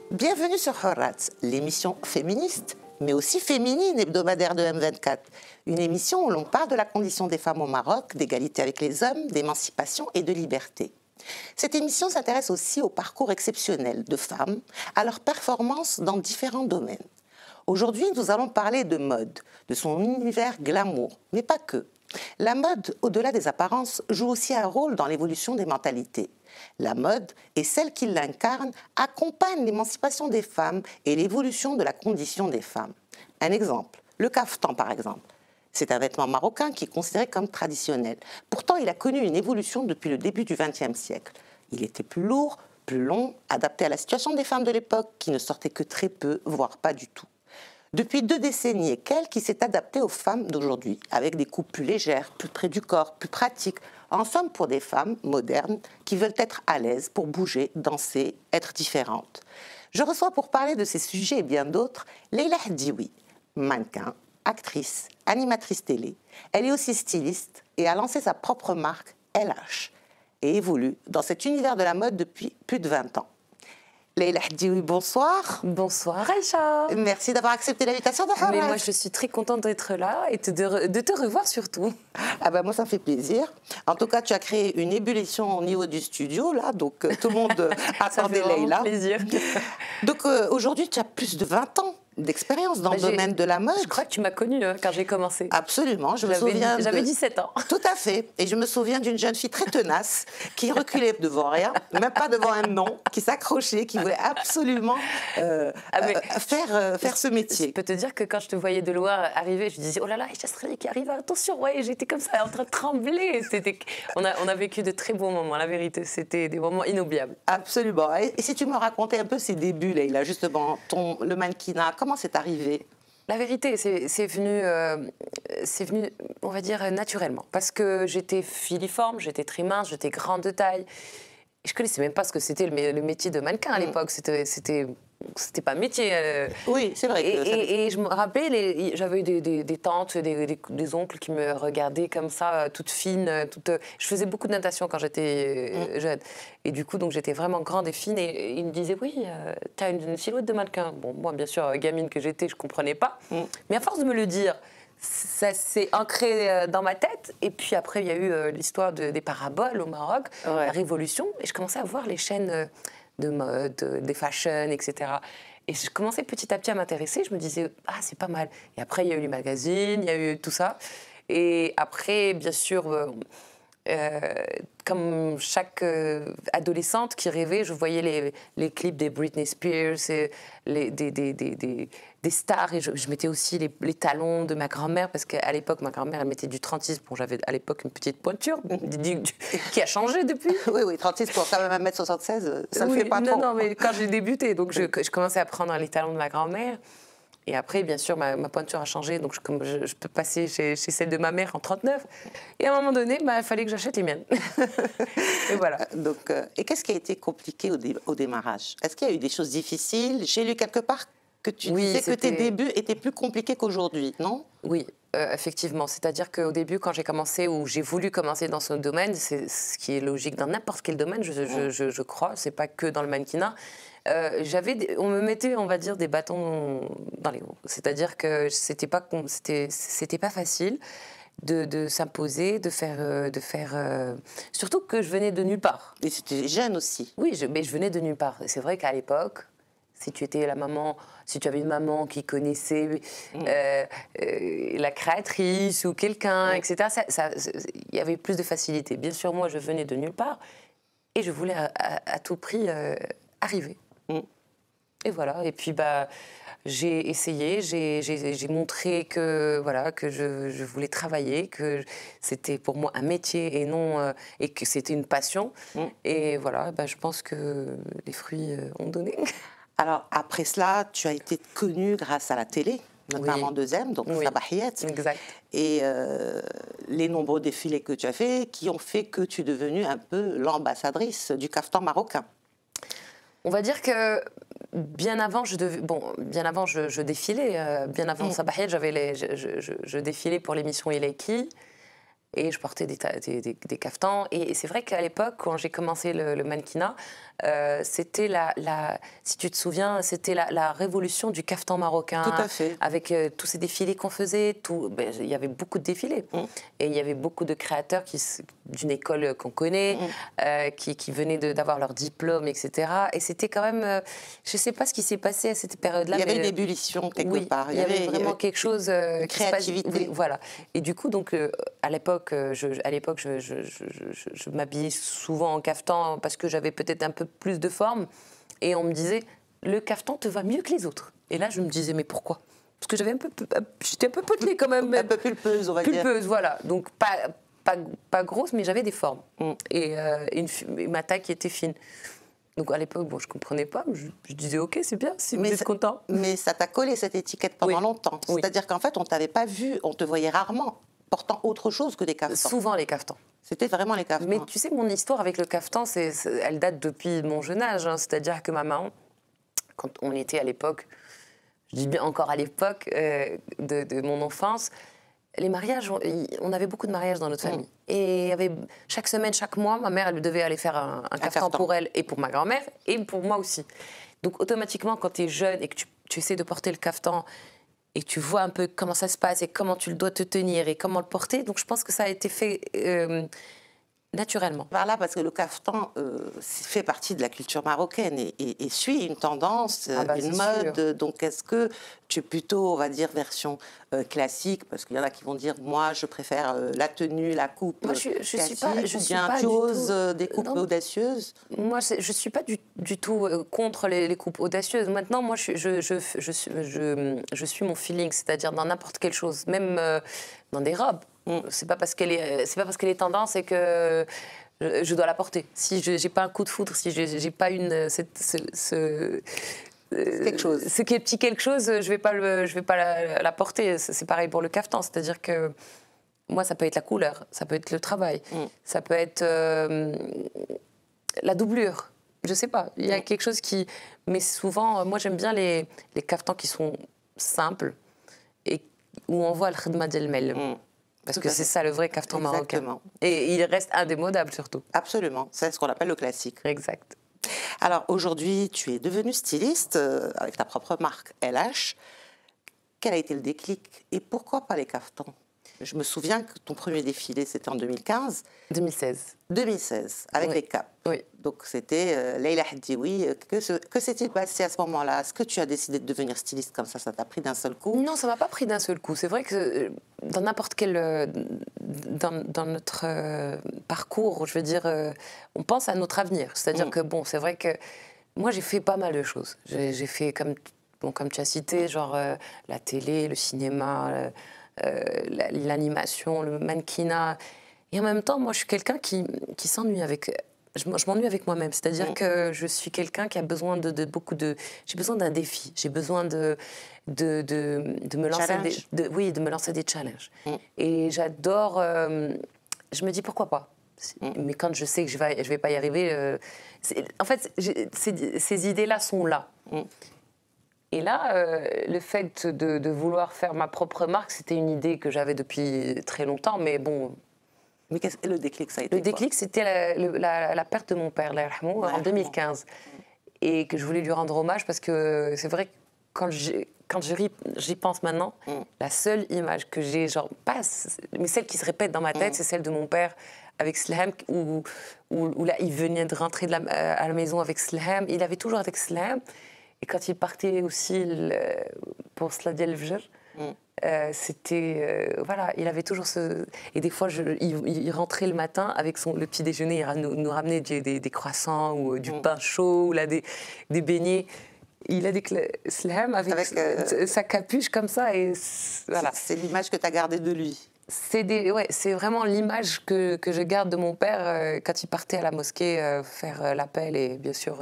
Bienvenue sur Horat, l'émission féministe, mais aussi féminine hebdomadaire de M24. Une émission où l'on parle de la condition des femmes au Maroc, d'égalité avec les hommes, d'émancipation et de liberté. Cette émission s'intéresse aussi au parcours exceptionnel de femmes, à leurs performances dans différents domaines. Aujourd'hui, nous allons parler de mode, de son univers glamour, mais pas que. La mode, au-delà des apparences, joue aussi un rôle dans l'évolution des mentalités. La mode et celle qui l'incarne accompagnent l'émancipation des femmes et l'évolution de la condition des femmes. Un exemple, le kaftan par exemple. C'est un vêtement marocain qui est considéré comme traditionnel. Pourtant, il a connu une évolution depuis le début du XXe siècle. Il était plus lourd, plus long, adapté à la situation des femmes de l'époque qui ne sortaient que très peu, voire pas du tout. Depuis 2 décennies et quelques, il s'est adapté aux femmes d'aujourd'hui, avec des coupes plus légères, plus près du corps, plus pratiques. En somme, pour des femmes modernes qui veulent être à l'aise pour bouger, danser, être différentes. Je reçois pour parler de ces sujets et bien d'autres Leïla Hadioui, mannequin, actrice, animatrice télé. Elle est aussi styliste et a lancé sa propre marque LH et évolue dans cet univers de la mode depuis plus de 20 ans. Leïla Hadioui, bonsoir. Bonsoir Aïcha. Merci d'avoir accepté l'invitation de Horat. Mais moi je suis très contente d'être là et de te revoir surtout. Ah ben moi ça me fait plaisir. En tout cas tu as créé une ébullition au niveau du studio là, donc tout le monde attendait Leïla. Ça fait plaisir. Donc aujourd'hui tu as plus de 20 ans d'expérience dans le domaine de la mode. Je crois que tu m'as connue quand j'ai commencé. Absolument, je me souviens. J'avais 17 ans. Tout à fait. Et je me souviens d'une jeune fille très tenace qui reculait devant rien, même pas devant un nom, qui s'accrochait, qui voulait absolument faire ce métier. Je peux te dire que quand je te voyais de loin arriver, je disais oh là là, Aïcha Srali qui arrive, attention, ouais, j'étais comme ça en train de trembler. On a vécu de très beaux moments, la vérité, c'était des moments inoubliables. Absolument. Et si tu me racontais un peu ces débuts, Leïla, justement, le mannequinat, comment c'est arrivé? La vérité, c'est venu, on va dire, naturellement. Parce que j'étais filiforme, j'étais très mince, j'étais grande de taille. Je ne connaissais même pas ce que c'était le métier de mannequin à l'époque. C'était pas un métier. Oui, c'est vrai. Et je me rappelais, j'avais eu des tantes, des oncles qui me regardaient comme ça, toute fine. Je faisais beaucoup de natation quand j'étais jeune. Et du coup, donc j'étais vraiment grande et fine. Et ils me disaient, oui, tu as une silhouette de mannequin. Bon, moi, bien sûr, gamine que j'étais, je ne comprenais pas. Mais à force de me le dire, ça s'est ancré dans ma tête. Et puis après, il y a eu l'histoire des paraboles au Maroc, la Révolution. Et je commençais à voir les chaînes de mode, des fashion, etc. Et je commençais petit à petit à m'intéresser. Je me disais, ah, c'est pas mal. Et après, il y a eu les magazines, il y a eu tout ça. Et après, bien sûr, comme chaque adolescente qui rêvait, je voyais les clips des Britney Spears, et des stars, et je mettais aussi les talons de ma grand-mère, parce qu'à l'époque, ma grand-mère, elle mettait du 36. Bon, j'avais à l'époque une petite pointure, qui a changé depuis. Oui, 36 pour quand même 1m76, ça ne fait pas trop. Non, mais quand j'ai débuté, donc je commençais à prendre les talons de ma grand-mère. Et après, bien sûr, ma pointure a changé, donc je peux passer chez celle de ma mère en 39. Et à un moment donné, il fallait que j'achète les miennes. Et voilà. Donc, et qu'est-ce qui a été compliqué au démarrage? Est-ce qu'il y a eu des choses difficiles? J'ai lu quelque part que tu disais que tes débuts étaient plus compliqués qu'aujourd'hui, non? Oui, effectivement. C'est-à-dire qu'au début, quand j'ai commencé, ou j'ai voulu commencer dans ce domaine, c'est ce qui est logique dans n'importe quel domaine, je crois, c'est pas que dans le mannequinat. On me mettait, on va dire, des bâtons dans les roues. C'est-à-dire que c'était pas facile de s'imposer, de faire surtout que je venais de nulle part. Et c'était jeune aussi. Oui, mais je venais de nulle part. C'est vrai qu'à l'époque, si tu étais si tu avais une maman qui connaissait la créatrice ou quelqu'un, etc., il y avait plus de facilité. Bien sûr, moi, je venais de nulle part et je voulais à tout prix arriver. Et voilà, et puis j'ai essayé, j'ai montré que je voulais travailler, que c'était pour moi un métier et non et que c'était une passion. Et voilà, je pense que les fruits ont donné. Alors après cela, tu as été connue grâce à la télé, notamment Deuxième, donc Sabahiyat. Exact. Et les nombreux défilés que tu as faits qui ont fait que tu es devenue un peu l'ambassadrice du kaftan marocain. On va dire que bien avant, je défilais. Bien avant Sabahiyat, je défilais pour l'émission Il est qui. et je portais des caftans. Et c'est vrai qu'à l'époque, quand j'ai commencé le mannequinat, c'était si tu te souviens, c'était la révolution du caftan marocain. Tout à fait. Avec tous ces défilés qu'on faisait, il y avait beaucoup de défilés. Et il y avait beaucoup de créateurs d'une école qu'on connaît, qui venaient d'avoir leur diplôme, etc. Et c'était quand même, je ne sais pas ce qui s'est passé à cette période-là. Il y avait une ébullition quelque part. Il y avait vraiment quelque chose. Créativité. Oui, voilà. Et du coup, donc, à l'époque, je m'habillais souvent en caftan parce que j'avais peut-être un peu plus de forme. Et on me disait, le caftan te va mieux que les autres. Et là, je me disais, mais pourquoi? Parce que j'étais un peu potelée quand même. Un peu pulpeuse, on va dire. Pulpeuse, voilà. Donc, pas grosse, mais j'avais des formes. Et ma taille qui était fine. Donc à l'époque, bon, je ne comprenais pas, mais je disais ok, c'est bien, si vous êtes content. Mais ça t'a collé cette étiquette pendant longtemps. Oui. C'est-à-dire qu'en fait, on ne t'avait pas vu, on te voyait rarement portant autre chose que des caftans. Souvent les caftans. C'était vraiment les caftans. Mais tu sais, mon histoire avec le caftan, elle date depuis mon jeune âge. Hein. C'est-à-dire que ma maman, quand on était à l'époque, je dis bien encore à l'époque de mon enfance, les mariages, on avait beaucoup de mariages dans notre famille. Et il y avait, chaque semaine, chaque mois, ma mère, elle devait aller faire un caftan pour elle et pour ma grand-mère et pour moi aussi. Donc automatiquement, quand tu es jeune et que tu essaies de porter le caftan et que tu vois un peu comment ça se passe et comment tu dois te tenir et comment le porter, donc je pense que ça a été fait naturellement. Par là, parce que le caftan fait partie de la culture marocaine et suit une tendance, une mode. Sûr. Donc, est-ce que tu es plutôt, on va dire, version classique? Parce qu'il y en a qui vont dire, moi, je préfère la tenue, la coupe moi, je classique, suis pas tu du oses tout, des coupes audacieuses? Moi, je ne suis pas du tout contre les coupes audacieuses. Maintenant, moi, je suis mon feeling, c'est-à-dire dans n'importe quelle chose, même dans des robes. C'est pas parce qu'elle est tendance et que je dois la porter. Si je n'ai pas un coup de foudre, si j'ai pas quelque chose. Ce qui est petit quelque chose, je vais pas la porter. C'est pareil pour le caftan, c'est-à-dire que moi, ça peut être la couleur, ça peut être le travail, ça peut être la doublure. Je sais pas. Il y a quelque chose qui. Mais souvent, moi, j'aime bien les caftans qui sont simples et où on voit le khidma djel mel. Parce que c'est ça le vrai caftan marocain. Et il reste indémodable surtout. Absolument. C'est ce qu'on appelle le classique. Exact. Alors aujourd'hui, tu es devenue styliste avec ta propre marque LH. Quel a été le déclic et pourquoi pas les caftans? Je me souviens que ton premier défilé, c'était en 2015. 2016. 2016, avec les capes. Oui. Donc c'était Leïla Hadioui. Que s'est-il passé à ce moment-là? Est-ce que tu as décidé de devenir styliste comme ça t'a pris d'un seul coup? Non, ça m'a pas pris d'un seul coup. C'est vrai que dans n'importe quel... dans notre parcours, je veux dire, on pense à notre avenir. C'est-à-dire que, bon, c'est vrai que moi, j'ai fait pas mal de choses. J'ai fait, comme tu as cité, genre la télé, le cinéma... l'animation, le mannequinat. Et en même temps, moi, je suis quelqu'un qui s'ennuie avec... Je m'ennuie avec moi-même. C'est-à-dire que je suis quelqu'un qui a besoin de beaucoup de... J'ai besoin d'un défi. J'ai besoin de me lancer de me lancer des challenges. Et j'adore... je me dis, pourquoi pas? Mais quand je sais que je vais pas y arriver... en fait, ces idées-là sont là. Et là, le fait de vouloir faire ma propre marque, c'était une idée que j'avais depuis très longtemps, mais bon... Mais le déclic, ça a été Le déclic, c'était la perte de mon père, en 2015. Et que je voulais lui rendre hommage parce que c'est vrai que quand j'y pense maintenant, la seule image que j'ai, genre, pas, mais celle qui se répète dans ma tête, c'est celle de mon père avec Slham, où là, il venait de rentrer à la maison avec Slham. Il avait toujours avec Slham. Et quand il partait aussi pour Sladia el-Fjr, c'était... voilà, il avait toujours ce... Et des fois, il rentrait le matin avec le petit déjeuner, il nous ramenait des croissants ou du pain chaud, ou là, des beignets. Il a des Slham avec sa capuche comme ça. Et voilà. C'est l'image que tu as gardée de lui. C'est vraiment l'image que je garde de mon père quand il partait à la mosquée faire l'appel et bien sûr...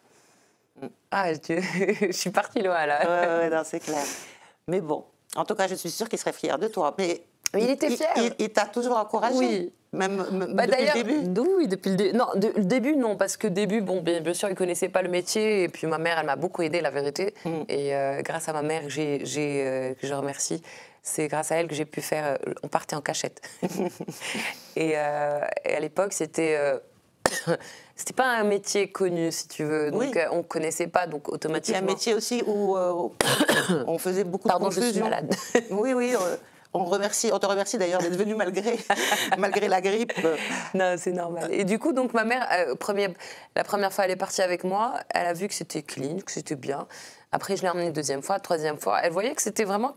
Ah, je suis partie loin, là. Ouais, non, c'est clair. Mais bon, en tout cas, je suis sûre qu'il serait fier de toi. Mais il était fier. Il t'a toujours encouragé. Oui. Même depuis le début. Oui, depuis le début. Non, le début, non, parce que début, bon, bien sûr, il ne connaissait pas le métier. Et puis ma mère, elle m'a beaucoup aidée, la vérité. Et grâce à ma mère, que je remercie, c'est grâce à elle que j'ai pu faire... on partait en cachette. et à l'époque, c'était pas un métier connu, si tu veux. Donc, on ne connaissait pas, donc automatiquement... C'est un métier aussi où on faisait beaucoup de confusion. Je suis malade. Oui. On te remercie d'ailleurs d'être venue malgré la grippe. Non, c'est normal. Et du coup, donc ma mère, la première fois, elle est partie avec moi. Elle a vu que c'était clean, que c'était bien. Après, je l'ai emmenée deuxième fois, troisième fois. Elle voyait que c'était vraiment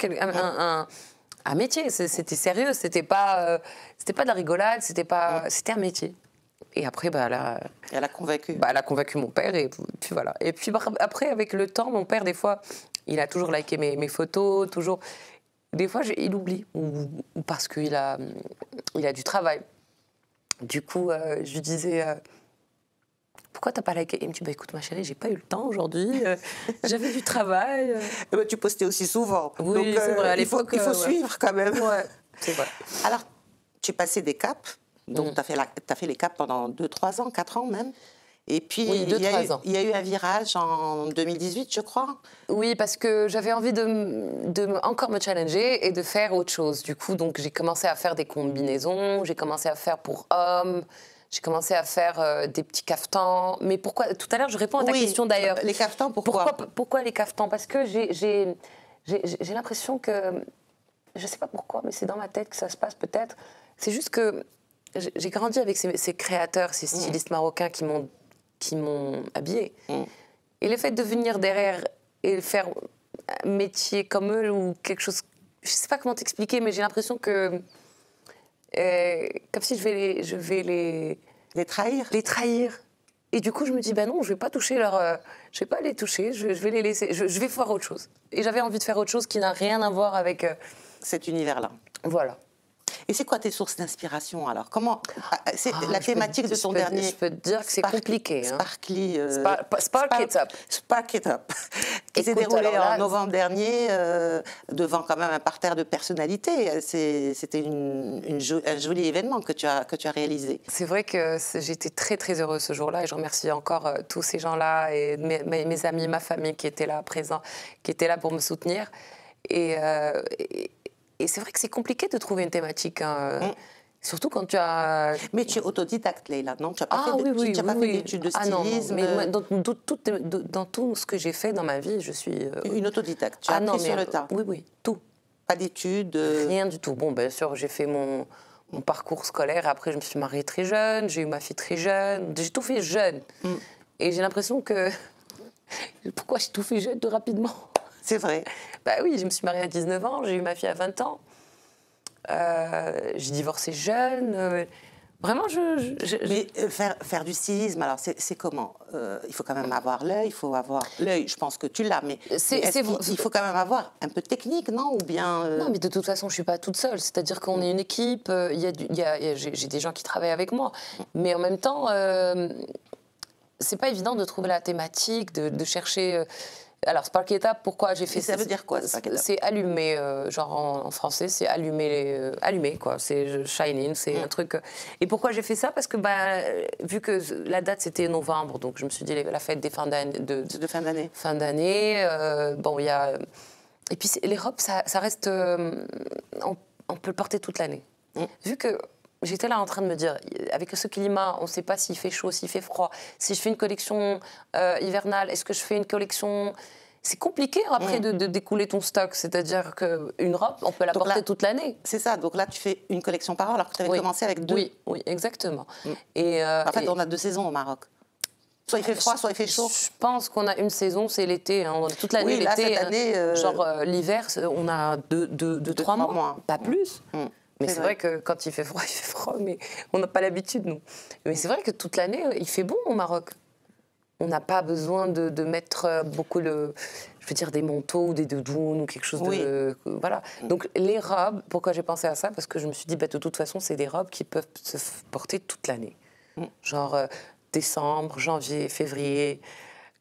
un métier. C'était sérieux. C'était pas de la rigolade. C'était un métier. Et après, elle a convaincu. Elle a convaincu mon père. Et puis voilà. Et puis après, avec le temps, mon père, des fois, il a toujours liké mes photos, toujours. Des fois, il oublie, ou parce qu'il a du travail. Du coup, je lui disais, pourquoi t'as pas liké? Il me dit, écoute ma chérie, j'ai pas eu le temps aujourd'hui, j'avais du travail. Tu postais aussi souvent. Oui, c'est vrai, à l'époque, il faut suivre quand même. Ouais, c'est vrai. Alors, tu passais des caps, donc tu as fait les caps pendant 2-3 ans, 4 ans même. Et puis, oui, il y a eu un virage en 2018, je crois. Oui, parce que j'avais envie de encore me challenger et de faire autre chose. Du coup, donc, j'ai commencé à faire des combinaisons, j'ai commencé à faire pour hommes, j'ai commencé à faire des petits caftans. Mais pourquoi? Tout à l'heure, je réponds à ta question d'ailleurs. Les caftans, pourquoi? Pourquoi les caftans? Parce que j'ai l'impression que... Je ne sais pas pourquoi, mais c'est dans ma tête que ça se passe peut-être. C'est juste que j'ai grandi avec ces créateurs, ces stylistes marocains qui m'ont habillée. Et le fait de venir derrière et faire un métier comme eux ou quelque chose, je ne sais pas comment t'expliquer, mais j'ai l'impression que comme si je vais les trahir. Les trahir. Et du coup, je me dis, non, je ne vais pas toucher je vais pas les toucher, je vais les laisser, je vais faire autre chose. Et j'avais envie de faire autre chose qui n'a rien à voir avec cet univers-là. Voilà. Et c'est quoi tes sources d'inspiration alors? C'est la thématique de ton dernier. Je peux te dire que c'est compliqué. Sparkly. Spark It Up. Spark It Up. Qui s'est déroulé en novembre dernier devant quand même un parterre de personnalités. C'était un joli événement que tu as réalisé. C'est vrai que j'étais très très heureuse ce jour-là et je remercie encore tous ces gens-là et mes amis, ma famille qui étaient là présents, qui étaient là pour me soutenir. Et c'est vrai que c'est compliqué de trouver une thématique, surtout quand tu as... Mais tu es autodidacte, Leïla, non? Tu n'as pas fait d'études de stylisme? Non, mais dans tout ce que j'ai fait dans ma vie, je suis... Une autodidacte, tu as appris sur le tas? Oui, tout. Pas d'études? Rien du tout. Bon, bien sûr, j'ai fait mon parcours scolaire, après je me suis mariée très jeune, j'ai eu ma fille très jeune, j'ai tout fait jeune. Et j'ai l'impression que... Pourquoi j'ai tout fait jeune, tout rapidement? C'est vrai. Oui, je me suis mariée à 19 ans, j'ai eu ma fille à 20 ans. J'ai divorcé jeune. Vraiment, Mais faire du stylisme, alors c'est comment? Il faut quand même avoir l'œil, il faut avoir... L'œil, je pense que tu l'as, mais il faut quand même avoir un peu de technique, non? Ou bien... Non, mais de toute façon, je ne suis pas toute seule. C'est-à-dire qu'on est une équipe, j'ai des gens qui travaillent avec moi. Mais en même temps, c'est pas évident de trouver la thématique, de chercher... Alors, Spark It Up, pourquoi j'ai fait ça? Ça veut dire quoi, Spark It Up? C'est allumer, genre en français, c'est allumer, quoi. C'est shining, c'est un truc... Et pourquoi j'ai fait ça? Parce que, vu que la date, c'était novembre, donc je me suis dit, la fête des fins d'année... De fin d'année. Fin d'année, il y a... Et puis, les robes, ça reste... on peut le porter toute l'année. Vu que... J'étais là en train de me dire, avec ce climat, on ne sait pas s'il fait chaud, s'il fait froid. Si je fais une collection hivernale, est-ce que je fais une collection... C'est compliqué après de découler ton stock. C'est-à-dire qu'une robe, on peut la porter toute l'année. C'est ça. Donc là, tu fais une collection par an alors que tu avais commencé avec 2. Oui, exactement. En fait, on a 2 saisons au Maroc. Soit il fait froid, soit il fait chaud. Je pense qu'on a une saison, c'est l'été. Hein. Toute l'année, l'été. Cette année, genre l'hiver, on a 3 mois. Pas plus. Mais c'est vrai que quand il fait froid, mais on n'a pas l'habitude, nous. Mais c'est vrai que toute l'année, il fait bon au Maroc. On n'a pas besoin de mettre beaucoup des manteaux ou des doudounes ou quelque chose de... Voilà. Donc, les robes, pourquoi j'ai pensé à ça? Parce que je me suis dit, de toute façon, c'est des robes qui peuvent se porter toute l'année. Genre décembre, janvier, février.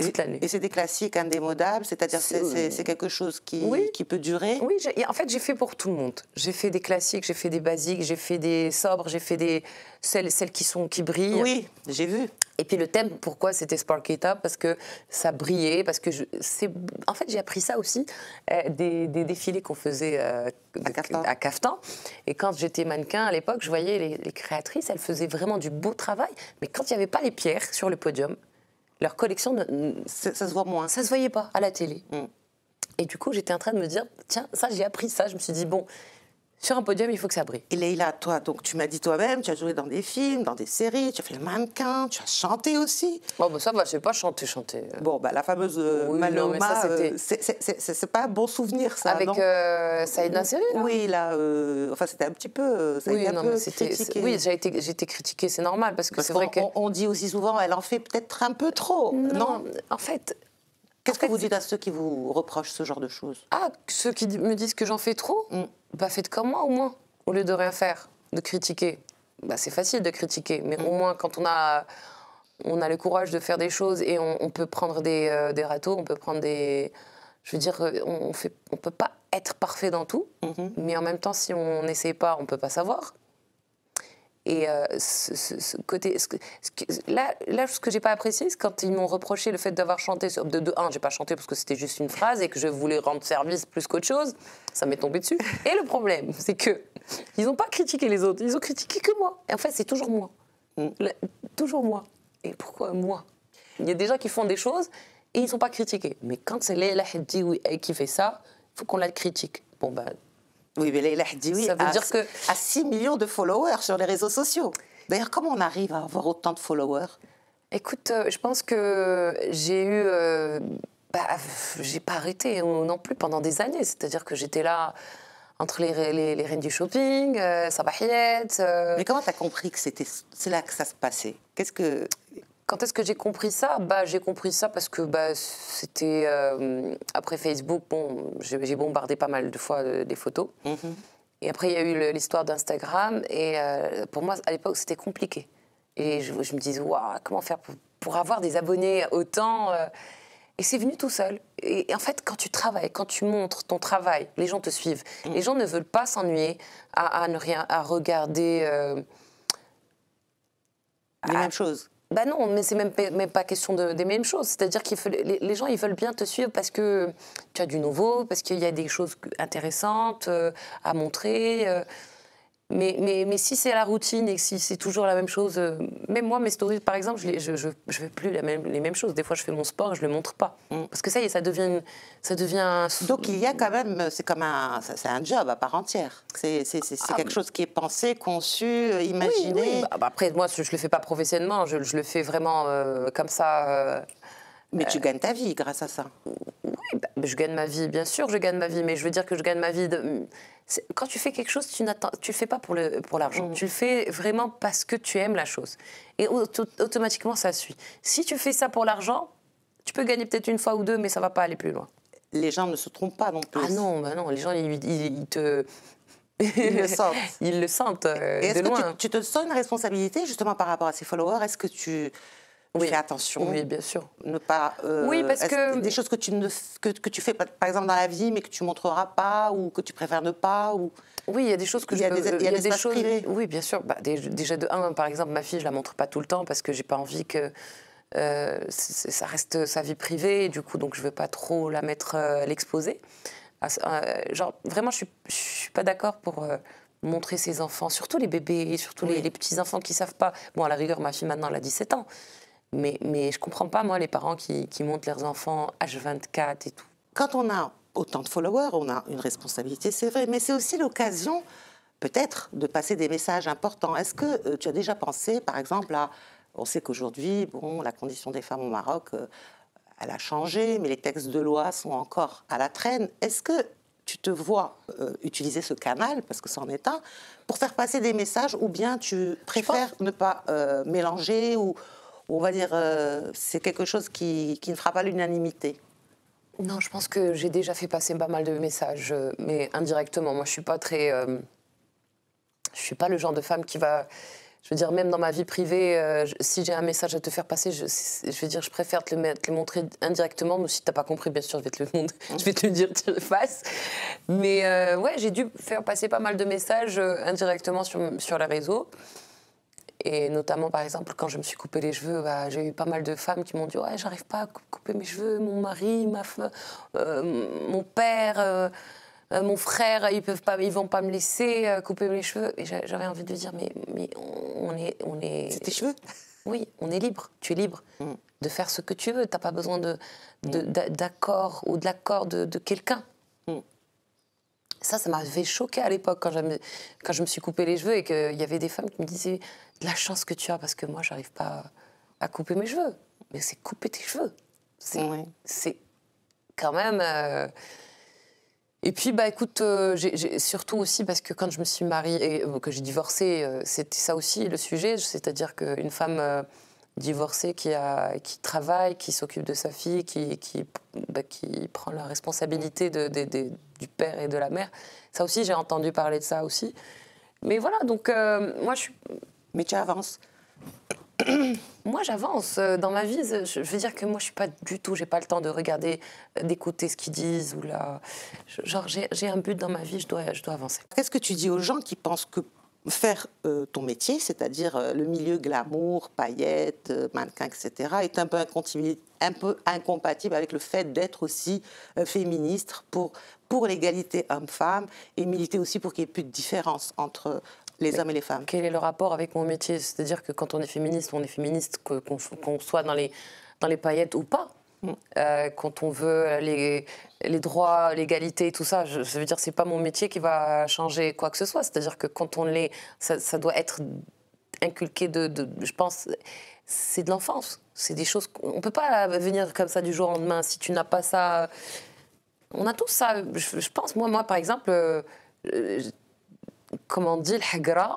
toute l'année. Et c'est des classiques indémodables, c'est-à-dire c'est quelque chose qui peut durer. Oui, en fait, j'ai fait pour tout le monde. J'ai fait des classiques, j'ai fait des basiques, j'ai fait des sobres, j'ai fait celles qui brillent. Oui, j'ai vu. Et puis le thème, pourquoi c'était Spark It Up? Parce que ça brillait, parce que en fait, j'ai appris ça aussi des défilés qu'on faisait à Caftan. Et quand j'étais mannequin à l'époque, je voyais les créatrices, elles faisaient vraiment du beau travail. Mais quand il n'y avait pas les pierres sur le podium, leur collection, ça se voit moins. Ça se voyait pas à la télé. Et du coup, j'étais en train de me dire, tiens, ça, j'ai appris ça. Je me suis dit, bon, sur un podium, il faut que ça brille. Et Leïla, toi, donc tu m'as dit toi-même, tu as joué dans des films, dans des séries, tu as fait le mannequin, tu as chanté aussi. Bon, bah ça va, je n'ai pas chanté. Bon, bah la fameuse Maloma, c'est pas un bon souvenir, ça, avec non Saïd Nasseri, là. Oui, là, enfin, c'était un petit peu, ça a été un peu critiqué. Oui, j'ai été critiquée, c'est normal, parce que c'est vrai on dit aussi souvent, elle en fait peut-être un peu trop, non? En fait... Qu'est-ce que vous dites à ceux qui vous reprochent ce genre de choses? Ah, ceux qui me disent que j'en fais trop, bah faites comme moi au moins, au lieu de rien faire, de critiquer. Bah c'est facile de critiquer, mais au moins quand on a le courage de faire des choses et on peut prendre des râteaux, on peut prendre des... Je veux dire, on peut pas être parfait dans tout, mais en même temps, si on n'essaie pas, on peut pas savoir. Et ce côté... Là, ce que j'ai pas apprécié, c'est quand ils m'ont reproché le fait d'avoir chanté... j'ai pas chanté parce que c'était juste une phrase et que je voulais rendre service plus qu'autre chose. Ça m'est tombé dessus. Et le problème, c'est que ils n'ont pas critiqué les autres, ils ont critiqué que moi. Et en fait, c'est toujours moi. Toujours moi. Et pourquoi moi? Il y a des gens qui font des choses et ils ne sont pas critiqués. Mais quand c'est Leïla Hadioui qui fait ça, il faut qu'on la critique. Bon, ben... Oui, mais Leïla Hadioui a 6 millions de followers sur les réseaux sociaux. D'ailleurs, comment on arrive à avoir autant de followers? Écoute, je pense que j'ai eu... j'ai pas arrêté non plus pendant des années. C'est-à-dire que j'étais là entre les reines du shopping, Sabahiyet... Mais comment tu as compris que c'est là que ça se passait? Quand est-ce que j'ai compris ça? J'ai compris ça parce que c'était... après Facebook, bon, j'ai bombardé pas mal de fois des photos. Et après, il y a eu l'histoire d'Instagram. Et pour moi, à l'époque, c'était compliqué. Et je me disais, waouh, comment faire pour avoir des abonnés autant Et c'est venu tout seul. Et en fait, quand tu travailles, quand tu montres ton travail, les gens te suivent. Les gens ne veulent pas s'ennuyer à regarder... les mêmes choses. Ben non, mais c'est même pas question des mêmes choses. C'est-à-dire que les gens, ils veulent bien te suivre parce que tu as du nouveau, parce qu'il y a des choses intéressantes à montrer. Mais si c'est la routine et que si c'est toujours la même chose... même moi, mes stories, par exemple, je ne fais plus les mêmes choses. Des fois, je fais mon sport et je ne le montre pas. Parce que ça y est, ça devient... Donc, il y a quand même... C'est un job à part entière. C'est quelque chose qui est pensé, conçu, imaginé. Oui. Après, moi, je ne le fais pas professionnellement. Je le fais vraiment comme ça... Mais tu gagnes ta vie grâce à ça. Oui, je gagne ma vie, bien sûr, je gagne ma vie, mais je veux dire que je gagne ma vie... Quand tu fais quelque chose, tu le fais pas pour l'argent. Tu le fais vraiment parce que tu aimes la chose. Et automatiquement, ça suit. Si tu fais ça pour l'argent, tu peux gagner peut-être une fois ou deux, mais ça va pas aller plus loin. Les gens ne se trompent pas non plus. Ah non, non, les gens, ils te... Ils le sentent. Ils le sentent Et de loin. Tu te sens une responsabilité justement par rapport à ces followers? Est-ce que tu... fais attention. Oui, bien sûr. Ne pas. Oui, parce que des choses que tu fais par exemple dans la vie, mais que tu montreras pas ou que tu préfères ne pas ou. Oui, il y a des choses que il y a des choses privées. Oui, bien sûr. Déjà de un, par exemple, ma fille, je la montre pas tout le temps parce que j'ai pas envie que ça reste sa vie privée. Du coup, donc je veux pas trop la mettre l'exposer. Genre vraiment, je suis pas d'accord pour. Montrer ses enfants, surtout les bébés, surtout les petits enfants qui savent pas. Bon, à la rigueur, ma fille maintenant elle a 17 ans. Mais je ne comprends pas, moi, les parents qui montrent leurs enfants H24 et tout. Quand on a autant de followers, on a une responsabilité, c'est vrai, mais c'est aussi l'occasion, peut-être, de passer des messages importants. Est-ce que tu as déjà pensé, par exemple, on sait qu'aujourd'hui, bon, la condition des femmes au Maroc, elle a changé, mais les textes de loi sont encore à la traîne. Est-ce que tu te vois utiliser ce canal, parce que c'en est un, pour faire passer des messages, ou bien tu préfères ne pas mélanger ou on va dire, c'est quelque chose qui ne fera pas l'unanimité? Non, je pense que j'ai déjà fait passer pas mal de messages, mais indirectement. Moi, je suis pas très... je suis pas le genre de femme qui va Je veux dire, même dans ma vie privée, si j'ai un message à te faire passer, je veux dire, je préfère te le montrer indirectement. Mais si tu n'as pas compris, bien sûr, je vais te le montrer, je vais te le dire face. Mais ouais, j'ai dû faire passer pas mal de messages indirectement sur les réseaux. Et notamment, par exemple, quand je me suis coupé les cheveux, bah, j'ai eu pas mal de femmes qui m'ont dit « Ouais, j'arrive pas à couper mes cheveux, mon mari, mon père... mon frère, ils vont pas me laisser couper mes cheveux. » Et j'avais envie de dire, mais on est... C'est tes cheveux? Oui, on est libre. Tu es libre de faire ce que tu veux. T'as pas besoin d'accord ou de l'accord de quelqu'un. Ça m'avait choqué à l'époque quand je me suis coupé les cheveux et qu'il y avait des femmes qui me disaient « La chance que tu as, parce que moi, j'arrive pas à couper mes cheveux. » Mais c'est couper tes cheveux. C'est quand même... Et puis, bah, écoute, surtout aussi parce que quand je me suis mariée et que j'ai divorcé, c'était ça aussi le sujet. C'est-à-dire qu'une femme divorcée qui travaille, qui s'occupe de sa fille, qui prend la responsabilité du père et de la mère, ça aussi, j'ai entendu parler de ça aussi. Mais voilà, donc moi, je suis... Mais tu avances. Moi, j'avance dans ma vie. Je veux dire que moi, je suis pas du tout. J'ai pas le temps de regarder, d'écouter ce qu'ils disent ou là. Genre, j'ai un but dans ma vie. Je dois avancer. Qu'est-ce que tu dis aux gens qui pensent que faire ton métier, c'est-à-dire le milieu glamour, paillettes, mannequin, etc., est un peu incompatible avec le fait d'être aussi féministe pour l'égalité homme-femme et militer aussi pour qu'il n'y ait plus de différence entre les hommes et les femmes. Quel est le rapport avec mon métier? C'est-à-dire que quand on est féministe, qu'on soit dans les paillettes ou pas. Quand on veut les droits, l'égalité et tout ça, je veux dire, c'est pas mon métier qui va changer quoi que ce soit. C'est-à-dire que quand on l'est, ça doit être inculqué je pense, c'est de l'enfance. C'est des choses on peut pas venir comme ça du jour au lendemain. Si tu n'as pas ça, on a tous ça. Je pense, moi par exemple. Comment on dit, le hagra,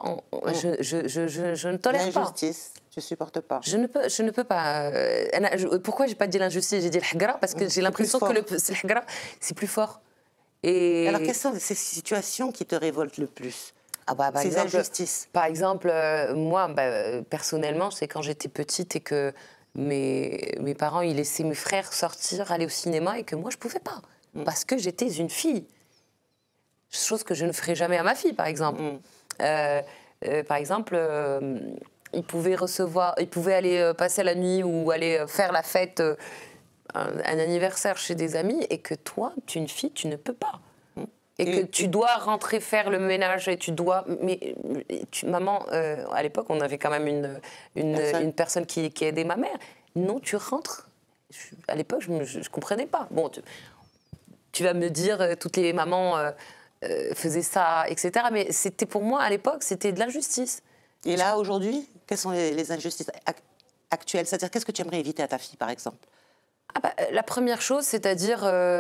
je ne tolère pas. L'injustice, tu ne supportes pas. Je ne peux pas. Pourquoi je n'ai pas dit l'injustice? J'ai dit le hagra parce que j'ai l'impression que le hagra, c'est plus fort. Et... Alors, quelles sont ces situations qui te révoltent le plus? Ces injustices. Par exemple, moi, personnellement, c'est quand j'étais petite et que mes parents, ils laissaient mes frères sortir, aller au cinéma et que moi, je ne pouvais pas. Parce que j'étais une fille. Chose que je ne ferai jamais à ma fille, par exemple. Par exemple, ils pouvaient aller passer la nuit ou aller faire la fête, un anniversaire chez des amis, et que toi, tu es une fille, tu ne peux pas. Et que tu dois rentrer faire le ménage et tu dois... Mais maman, à l'époque, on avait quand même une personne qui aidait ma mère. Non, tu rentres. À l'époque, je ne comprenais pas. Bon, tu vas me dire, toutes les mamans... faisait ça, etc. Mais c'était pour moi, à l'époque, c'était de l'injustice. Et là, aujourd'hui, quelles sont les injustices actuelles? C'est-à-dire, qu'est-ce que tu aimerais éviter à ta fille, par exemple? La première chose, c'est-à-dire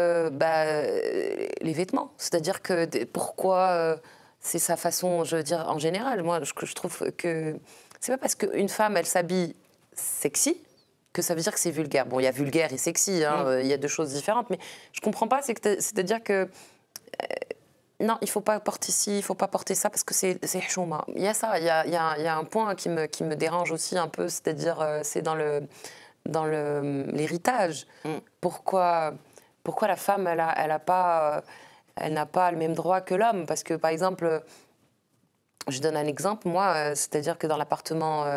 les vêtements. C'est-à-dire que pourquoi c'est sa façon, je veux dire, en général. Moi, je trouve que c'est pas parce qu'une femme, elle s'habille sexy que ça veut dire que c'est vulgaire. Bon, il y a vulgaire et sexy, hein, il y a deux choses différentes, mais je comprends pas, c'est-à-dire que non, il ne faut pas porter ci, il ne faut pas porter ça parce que c'est chouma. Il y a ça, il y a un point qui me dérange aussi un peu, c'est-à-dire c'est dans l'héritage. Pourquoi la femme, elle n'a pas le même droit que l'homme? Parce que, par exemple, je donne un exemple, moi, c'est-à-dire que dans l'appartement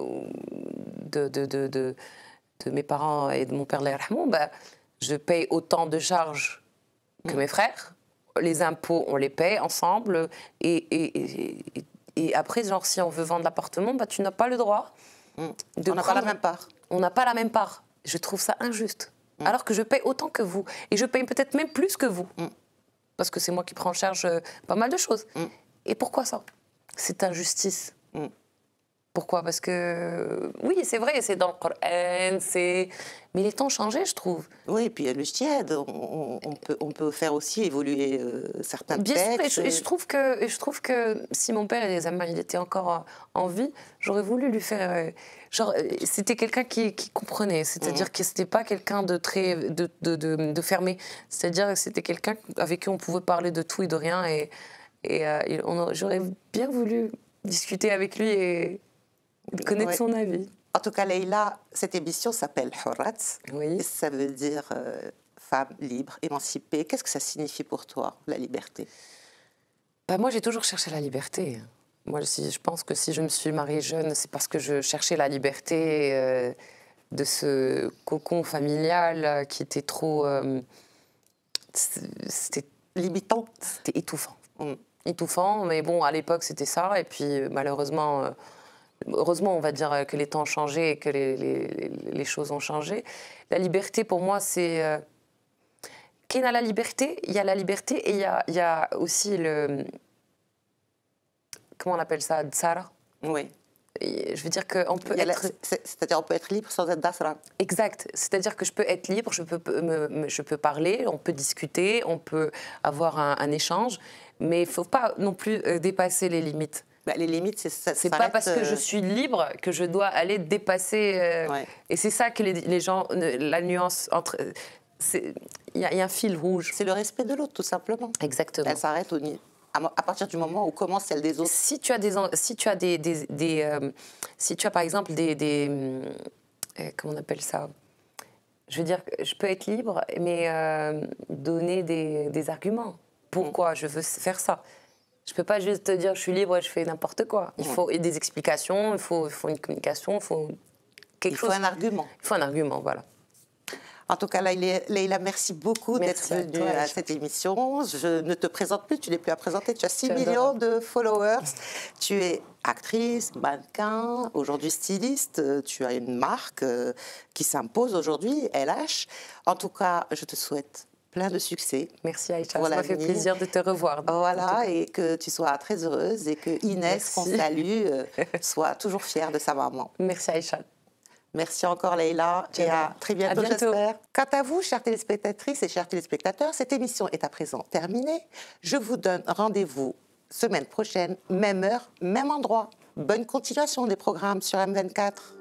de mes parents et de mon père, je paye autant de charges que mes frères. Les impôts, on les paye ensemble. Et après, genre, si on veut vendre l'appartement, tu n'as pas le droit. On n'a pas la même part. On n'a pas la même part. Je trouve ça injuste. Alors que je paye autant que vous. Et je paye peut-être même plus que vous. Parce que c'est moi qui prends en charge pas mal de choses. Et pourquoi ça? Cette injustice. Pourquoi? Parce que, oui, c'est vrai, c'est dans le Coran, mais les temps ont changé, je trouve. Oui, et puis le jihad, on peut faire aussi évoluer certains Bien textes. Sûr, et je trouve que si mon père, il était encore en vie, j'aurais voulu lui faire... c'était quelqu'un qui comprenait, c'est-à-dire que c'était pas quelqu'un de très de fermé, c'est-à-dire que c'était quelqu'un avec qui on pouvait parler de tout et de rien, et j'aurais bien voulu discuter avec lui et Il connaît de son avis. En tout cas, Leïla, cette émission s'appelle Hurrat. Oui. Et ça veut dire femme libre, émancipée. Qu'est-ce que ça signifie pour toi, la liberté? Bah, moi, j'ai toujours cherché la liberté. Moi, je pense que si je me suis mariée jeune, c'est parce que je cherchais la liberté de ce cocon familial qui était trop... c'était limitant. C'était étouffant. Étouffant, mais bon, à l'époque, c'était ça. Et puis, malheureusement... Heureusement, on va dire que les temps ont changé et que les choses ont changé. La liberté, pour moi, c'est... Qui a la liberté? Il y a la liberté et il y a aussi le... Comment on appelle ça? Tsara. Oui. Et je veux dire qu'on peut être... C'est-à-dire on peut être libre sans être dasra. Exact. C'est-à-dire que je peux être libre, je peux parler, on peut discuter, on peut avoir un échange, mais il ne faut pas non plus dépasser les limites. Bah, les limites, c'est pas parce que je suis libre que je dois aller dépasser. Ouais. Et c'est ça que les gens, la nuance entre. Il y a un fil rouge. C'est le respect de l'autre, tout simplement. Exactement. Elle s'arrête à partir du moment où commence celle des autres. Si tu as si tu as par exemple comment on appelle ça? Je veux dire, je peux être libre, mais donner des arguments. Pourquoi je veux faire ça? Je ne peux pas juste te dire je suis libre et je fais n'importe quoi. Il faut des explications, il faut une communication, il faut quelque chose. Il faut un argument. Il faut un argument, voilà. En tout cas, Leïla, merci beaucoup d'être venue à cette émission. Je ne te présente plus, tu n'es plus à présenter. Tu as 6 millions de followers. Tu es actrice, mannequin, aujourd'hui styliste. Tu as une marque qui s'impose aujourd'hui, LH. En tout cas, je te souhaite plein de succès. Merci Aïcha, ça m'a fait plaisir de te revoir. Voilà, et que tu sois très heureuse et que Inès, qu'on salue, soit toujours fière de sa maman. Merci Aïcha. Merci encore Leïla et à très bientôt, j'espère. Quant à vous, chères téléspectatrices et chers téléspectateurs, cette émission est à présent terminée. Je vous donne rendez-vous semaine prochaine, même heure, même endroit. Bonne continuation des programmes sur M24.